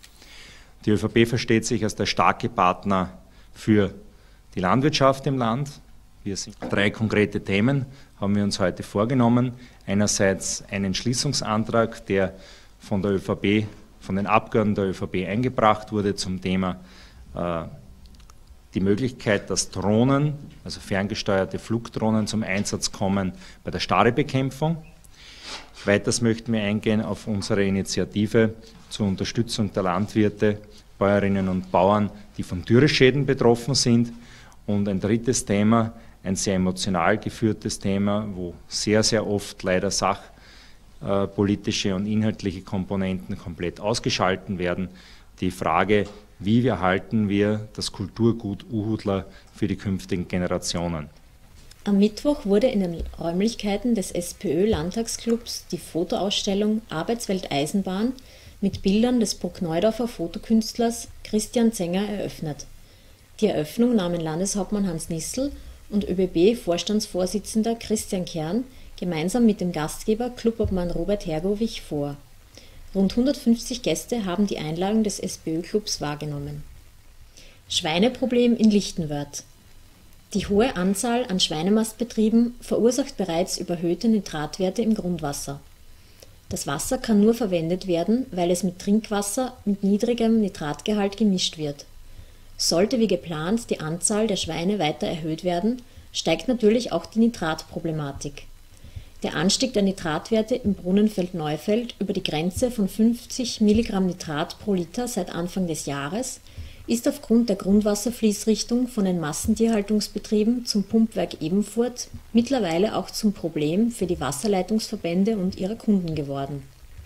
Die ÖVP versteht sich als der starke Partner für die Landwirtschaft im Land. Wir sind drei konkrete Themen haben wir uns heute vorgenommen. Einerseits einen Entschließungsantrag, der von der ÖVP, von den Abgeordneten der ÖVP eingebracht wurde zum Thema äh, die Möglichkeit, dass Drohnen, also ferngesteuerte Flugdrohnen zum Einsatz kommen bei der Starrebekämpfung. Weiters möchten wir eingehen auf unsere Initiative zur Unterstützung der Landwirte, Bäuerinnen und Bauern, die von Dürreschäden betroffen sind. Und ein drittes Thema, ein sehr emotional geführtes Thema, wo sehr, sehr oft leider sachpolitische und inhaltliche Komponenten komplett ausgeschalten werden. Die Frage, wie erhalten wir das Kulturgut Uhudler für die künftigen Generationen? Am Mittwoch wurde in den Räumlichkeiten des SPÖ-Landtagsclubs die Fotoausstellung Arbeitswelt Eisenbahn mit Bildern des Bruckneudorfer Fotokünstlers Christian Zenger eröffnet. Die Eröffnung nahmen Landeshauptmann Hans Nissl und ÖBB-Vorstandsvorsitzender Christian Kern gemeinsam mit dem Gastgeber Clubobmann Robert Hergovich vor. Rund hundertfünfzig Gäste haben die Einladung des SPÖ-Clubs wahrgenommen. Schweineproblem in Lichtenwörth. Die hohe Anzahl an Schweinemastbetrieben verursacht bereits überhöhte Nitratwerte im Grundwasser. Das Wasser kann nur verwendet werden, weil es mit Trinkwasser mit niedrigem Nitratgehalt gemischt wird. Sollte wie geplant die Anzahl der Schweine weiter erhöht werden, steigt natürlich auch die Nitratproblematik. Der Anstieg der Nitratwerte im Brunnenfeld Neufeld über die Grenze von fünfzig Milligramm Nitrat pro Liter seit Anfang des Jahres ist aufgrund der Grundwasserfließrichtung von den Massentierhaltungsbetrieben zum Pumpwerk Ebenfurth mittlerweile auch zum Problem für die Wasserleitungsverbände und ihre Kunden geworden.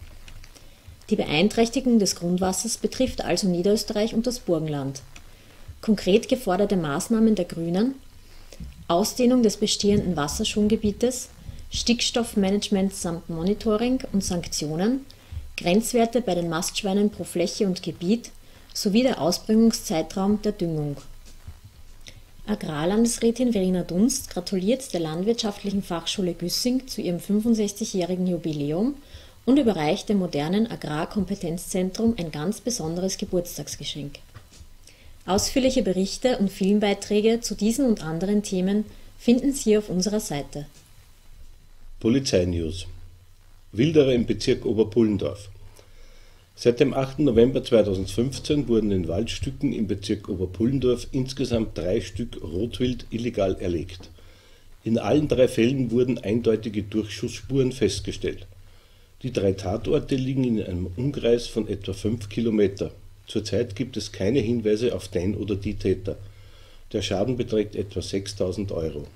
Die Beeinträchtigung des Grundwassers betrifft also Niederösterreich und das Burgenland. Konkret geforderte Maßnahmen der Grünen: Ausdehnung des bestehenden Wasserschongebietes, Stickstoffmanagement samt Monitoring und Sanktionen, Grenzwerte bei den Mastschweinen pro Fläche und Gebiet sowie der Ausbringungszeitraum der Düngung. Agrarlandesrätin Verena Dunst gratuliert der Landwirtschaftlichen Fachschule Güssing zu ihrem fünfundsechzigjährigen Jubiläum und überreicht dem modernen Agrarkompetenzzentrum ein ganz besonderes Geburtstagsgeschenk. Ausführliche Berichte und Filmbeiträge zu diesen und anderen Themen finden Sie auf unserer Seite. Polizeinews. Wilderer im Bezirk Oberpullendorf. Seit dem achten November zweitausendfünfzehn wurden in Waldstücken im Bezirk Oberpullendorf insgesamt drei Stück Rotwild illegal erlegt. In allen drei Fällen wurden eindeutige Durchschussspuren festgestellt. Die drei Tatorte liegen in einem Umkreis von etwa fünf Kilometer. Zurzeit gibt es keine Hinweise auf den oder die Täter. Der Schaden beträgt etwa sechstausend Euro.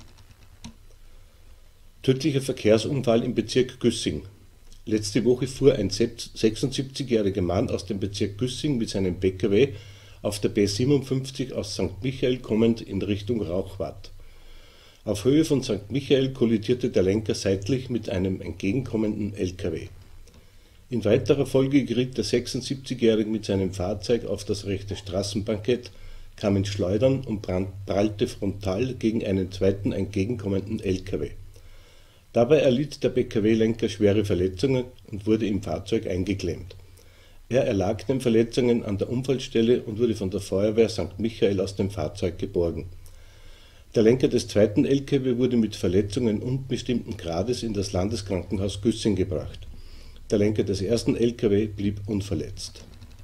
Tödlicher Verkehrsunfall im Bezirk Güssing. Letzte Woche fuhr ein sechsundsiebzigjähriger Mann aus dem Bezirk Güssing mit seinem P K W auf der B siebenundfünfzig aus Sankt Michael kommend in Richtung Rauchwart. Auf Höhe von Sankt Michael kollidierte der Lenker seitlich mit einem entgegenkommenden L K W. In weiterer Folge geriet der sechsundsiebzigjährige mit seinem Fahrzeug auf das rechte Straßenbankett, kam ins Schleudern und prallte frontal gegen einen zweiten entgegenkommenden L K W. Dabei erlitt der P K W-Lenker schwere Verletzungen und wurde im Fahrzeug eingeklemmt. Er erlag den Verletzungen an der Unfallstelle und wurde von der Feuerwehr Sankt Michael aus dem Fahrzeug geborgen. Der Lenker des zweiten L K W wurde mit Verletzungen unbestimmten Grades in das Landeskrankenhaus Güssing gebracht. Der Lenker des ersten L K W blieb unverletzt.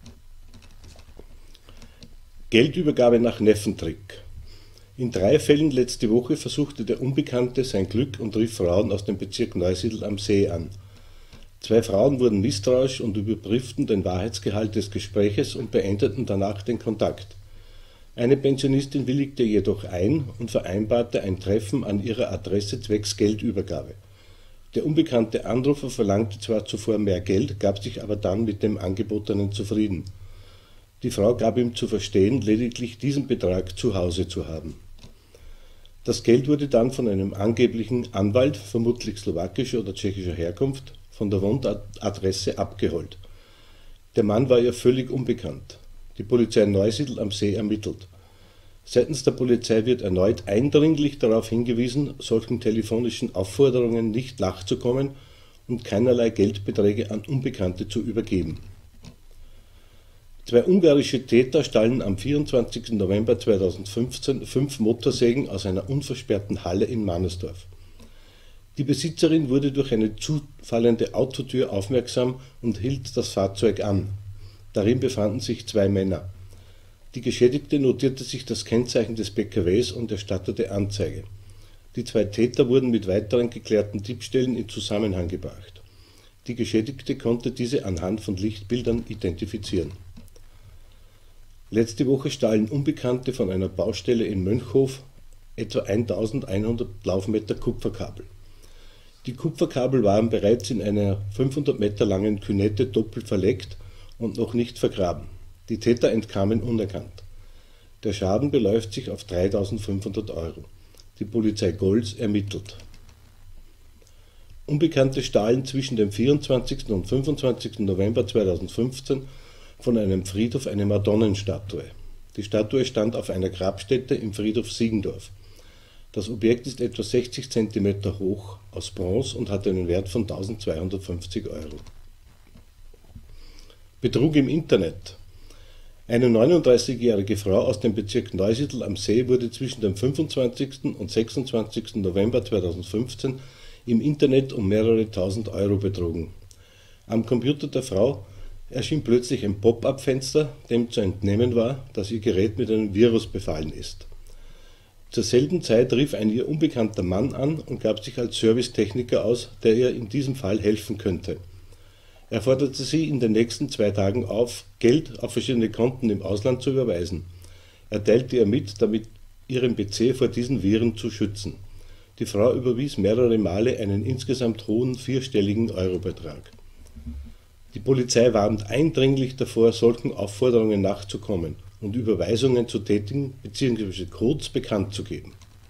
Geldübergabe nach Neffentrick. In drei Fällen letzte Woche versuchte der Unbekannte sein Glück und rief Frauen aus dem Bezirk Neusiedl am See an. Zwei Frauen wurden misstrauisch und überprüften den Wahrheitsgehalt des Gespräches und beendeten danach den Kontakt. Eine Pensionistin willigte jedoch ein und vereinbarte ein Treffen an ihrer Adresse zwecks Geldübergabe. Der unbekannte Anrufer verlangte zwar zuvor mehr Geld, gab sich aber dann mit dem Angebotenen zufrieden. Die Frau gab ihm zu verstehen, lediglich diesen Betrag zu Hause zu haben. Das Geld wurde dann von einem angeblichen Anwalt, vermutlich slowakischer oder tschechischer Herkunft, von der Wohnadresse abgeholt. Der Mann war ihr völlig unbekannt. Die Polizei Neusiedl am See ermittelt. Seitens der Polizei wird erneut eindringlich darauf hingewiesen, solchen telefonischen Aufforderungen nicht nachzukommen und keinerlei Geldbeträge an Unbekannte zu übergeben. Zwei ungarische Täter stahlen am vierundzwanzigsten November zweitausendfünfzehn fünf Motorsägen aus einer unversperrten Halle in Mannersdorf. Die Besitzerin wurde durch eine zufallende Autotür aufmerksam und hielt das Fahrzeug an. Darin befanden sich zwei Männer. Die Geschädigte notierte sich das Kennzeichen des P K Ws und erstattete Anzeige. Die zwei Täter wurden mit weiteren geklärten Diebstählen in Zusammenhang gebracht. Die Geschädigte konnte diese anhand von Lichtbildern identifizieren. Letzte Woche stahlen Unbekannte von einer Baustelle in Mönchhof etwa eintausendeinhundert Laufmeter Kupferkabel. Die Kupferkabel waren bereits in einer fünfhundert Meter langen Künette doppelt verlegt und noch nicht vergraben. Die Täter entkamen unerkannt. Der Schaden beläuft sich auf dreitausendfünfhundert Euro. Die Polizei Golz ermittelt. Unbekannte stahlen zwischen dem vierundzwanzigsten und fünfundzwanzigsten November zweitausendfünfzehn von einem Friedhof eine Madonnenstatue. Die Statue stand auf einer Grabstätte im Friedhof Siegendorf. Das Objekt ist etwa sechzig Zentimeter hoch, aus Bronze und hat einen Wert von eintausendzweihundertfünfzig Euro. Betrug im Internet. Eine neununddreißigjährige Frau aus dem Bezirk Neusiedl am See wurde zwischen dem fünfundzwanzigsten und sechsundzwanzigsten November zweitausendfünfzehn im Internet um mehrere tausend Euro betrogen. Am Computer der Frau erschien plötzlich ein Pop-up-Fenster, dem zu entnehmen war, dass ihr Gerät mit einem Virus befallen ist. Zur selben Zeit rief ein ihr unbekannter Mann an und gab sich als Servicetechniker aus, der ihr in diesem Fall helfen könnte. Er forderte sie in den nächsten zwei Tagen auf, Geld auf verschiedene Konten im Ausland zu überweisen. Er teilte ihr mit, damit ihren P C vor diesen Viren zu schützen. Die Frau überwies mehrere Male einen insgesamt hohen vierstelligen Eurobetrag. Die Polizei warnt eindringlich davor, solchen Aufforderungen nachzukommen und Überweisungen zu tätigen bzw. Codes bekannt zu geben.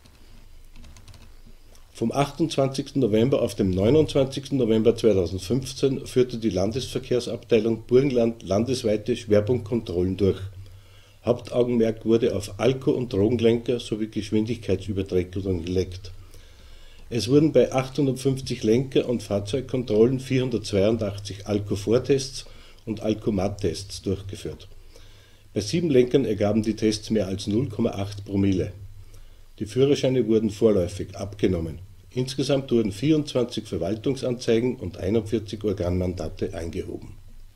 Vom achtundzwanzigsten November auf den neunundzwanzigsten November zweitausendfünfzehn führte die Landesverkehrsabteilung Burgenland landesweite Schwerpunktkontrollen durch. Hauptaugenmerk wurde auf Alko- und Drogenlenker sowie Geschwindigkeitsübertretungen gelegt. Es wurden bei achthundertfünfzig Lenker- und Fahrzeugkontrollen vierhundertzweiundachtzig Alkovortests und Alkomat-Tests durchgeführt. Bei sieben Lenkern ergaben die Tests mehr als null Komma acht Promille. Die Führerscheine wurden vorläufig abgenommen. Insgesamt wurden vierundzwanzig Verwaltungsanzeigen und einundvierzig Organmandate eingehoben.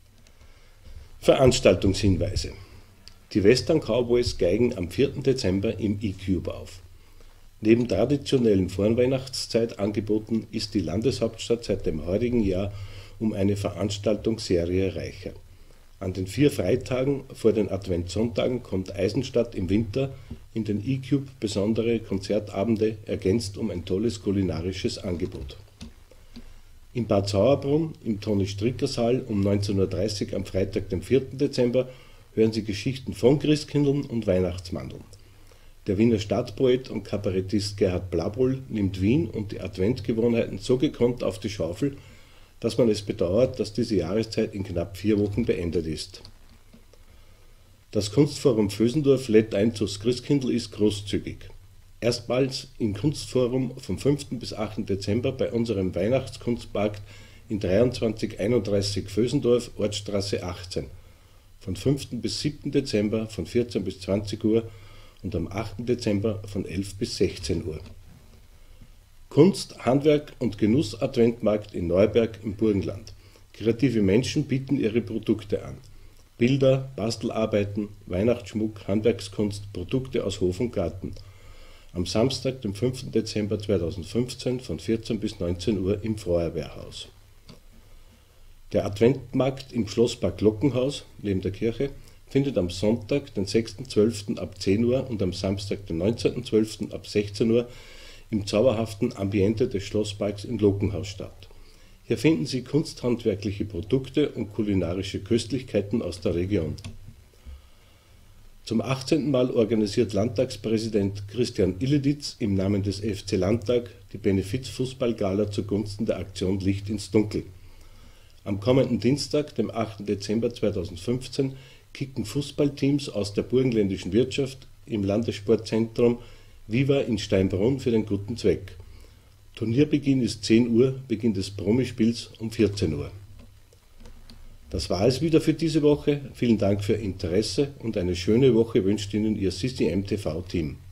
Veranstaltungshinweise. Die Western Cowboys geigen am vierten Dezember im E-Cube auf. Neben traditionellen Vorweihnachtszeit-Angeboten ist die Landeshauptstadt seit dem heurigen Jahr um eine Veranstaltungsserie reicher. An den vier Freitagen vor den Adventssonntagen kommt Eisenstadt im Winter in den E-Cube besondere Konzertabende, ergänzt um ein tolles kulinarisches Angebot. In Bad Sauerbrunn im Toni-Stricker-Saal um neunzehn Uhr dreißig am Freitag, dem vierten Dezember, hören Sie Geschichten von Christkindln und Weihnachtsmandeln. Der Wiener Stadtpoet und Kabarettist Gerhard Blaboll nimmt Wien und die Adventgewohnheiten so gekonnt auf die Schaufel, dass man es bedauert, dass diese Jahreszeit in knapp vier Wochen beendet ist. Das Kunstforum Vösendorf lädt ein zu Christkindl ist großzügig. Erstmals im Kunstforum vom fünften bis achten Dezember bei unserem Weihnachtskunstmarkt in dreiundzwanzig einunddreißig Vösendorf, Ortsstraße achtzehn. Von fünften bis siebten Dezember von vierzehn bis zwanzig Uhr und am achten Dezember von elf bis sechzehn Uhr. Kunst, Handwerk und Genuss-Adventmarkt in Neuberg im Burgenland. Kreative Menschen bieten ihre Produkte an. Bilder, Bastelarbeiten, Weihnachtsschmuck, Handwerkskunst, Produkte aus Hof und Garten. Am Samstag, dem fünften Dezember zweitausendfünfzehn von vierzehn bis neunzehn Uhr im Feuerwehrhaus. Der Adventmarkt im Schlosspark Glockenhaus, neben der Kirche, findet am Sonntag, den sechsten zwölften ab zehn Uhr und am Samstag, den neunzehnten zwölften ab sechzehn Uhr im zauberhaften Ambiente des Schlossparks im Glockenhaus statt. Hier finden Sie kunsthandwerkliche Produkte und kulinarische Köstlichkeiten aus der Region. Zum achtzehnten Mal organisiert Landtagspräsident Christian Illeditz im Namen des F C Landtag die Benefiz-Fußballgala zugunsten der Aktion Licht ins Dunkel. Am kommenden Dienstag, dem achten Dezember zweitausendfünfzehn, kicken Fußballteams aus der burgenländischen Wirtschaft im Landessportzentrum Viva in Steinbrunn für den guten Zweck. Turnierbeginn ist zehn Uhr, Beginn des Promispiels um vierzehn Uhr. Das war es wieder für diese Woche. Vielen Dank für Ihr Interesse und eine schöne Woche wünscht Ihnen Ihr C C M T V-Team.